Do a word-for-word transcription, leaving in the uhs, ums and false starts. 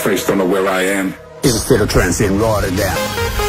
face don't know where I am. It's a state of trance in Rotterdam.